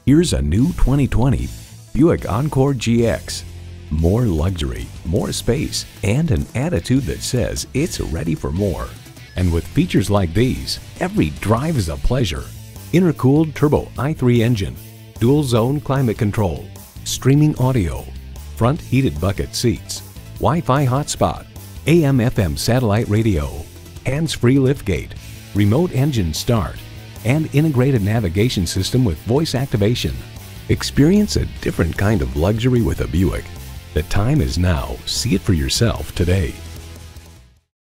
Here's a new 2020 Buick Encore GX. More luxury, more space, and an attitude that says it's ready for more. And with features like these, every drive is a pleasure. Intercooled turbo i3 engine, dual zone climate control, streaming audio, front heated bucket seats, Wi-Fi hotspot, AM/FM satellite radio, hands-free liftgate, remote engine start, and integrated navigation system with voice activation. Experience a different kind of luxury with a Buick. The time is now. See it for yourself today.